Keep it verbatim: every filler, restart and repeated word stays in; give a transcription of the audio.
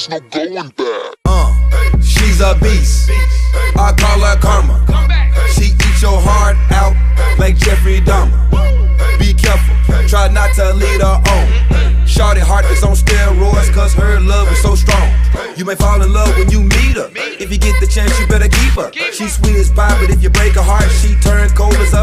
there's no going back. Uh, she's a beast, I call her karma. She eats your heart out like Jeffrey Dahmer. Be careful, try not to lead her on. Shorty heart is on steroids, cause her love is so strong. You may fall in love when you meet her. If you get the chance, you better keep her. She's sweet as pie, but if you break her heart, she turn cold as a